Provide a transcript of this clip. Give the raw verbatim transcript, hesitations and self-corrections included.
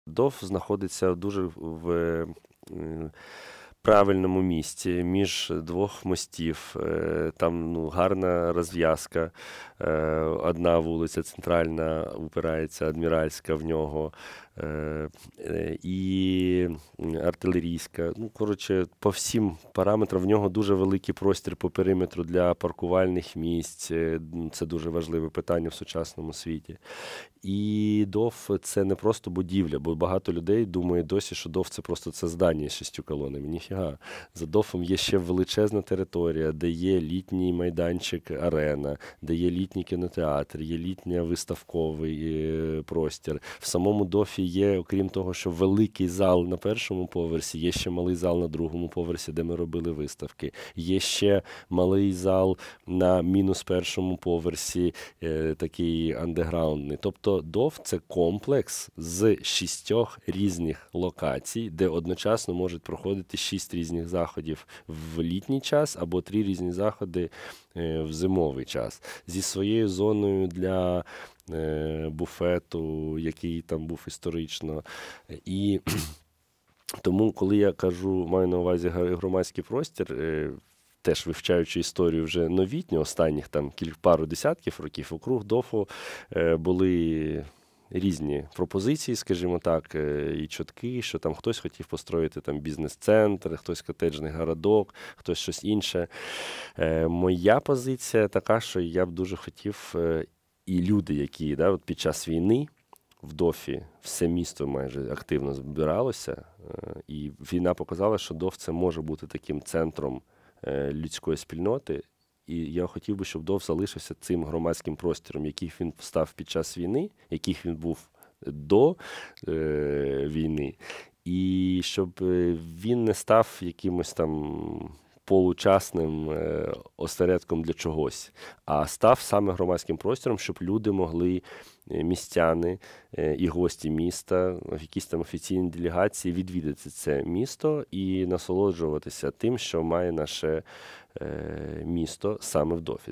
ДОФ знаходиться дуже в м, правильному місці між двох мостів. Е, Там ну, гарна розв'язка. Е, Одна вулиця центральна упирається, Адміральська в нього, е, е, і артилерійська. Ну, коротше, по всім параметрам в нього дуже великий простір по периметру для паркувальних місць. Е, Це дуже важливе питання в сучасному світі. І ДОФ – це не просто будівля, бо багато людей думає досі, що ДОФ – це просто це здання з шістю колонами. Ніфіга. За ДОФом є ще величезна територія, де є літній майданчик арена, де є літній кінотеатр, є літній виставковий е, простір. В самому ДОФі є, окрім того, що великий зал на першому поверсі, є ще малий зал на другому поверсі, де ми робили виставки. Є ще малий зал на мінус першому поверсі, е, такий андеграундний. Тобто ДОФ – це комплекс з шістьох різних локацій, де одночасно можуть проходити шість різних заходів в літній час або три різні заходи е, в зимовий час. Зі своєю зоною для е, буфету, який там був історично. І тому, коли я кажу, маю на увазі громадський простір, е, теж вивчаючи історію вже новітню, останніх там кілька пару десятків років, округ ДОФу е, були різні пропозиції, скажімо так, е, і чутки, що там хтось хотів построїти там бізнес-центр, хтось котеджний городок, хтось щось інше. Е, Моя позиція така, що я б дуже хотів, е, і люди, які да, от під час війни в ДОФі все місто майже активно збиралося, е, і війна показала, що ДОФ це може бути таким центром е, людської спільноти. І я хотів би, щоб ДОФ залишився цим громадським простором, який він став під час війни, який він був до е, війни, і щоб е, він не став якимось там получасним е, осередком для чогось, а став саме громадським простором, щоб люди могли, е, містяни е, і гості міста, в якісь там офіційні делегації відвідати це місто і насолоджуватися тим, що має наше е, місто саме в ДОФі.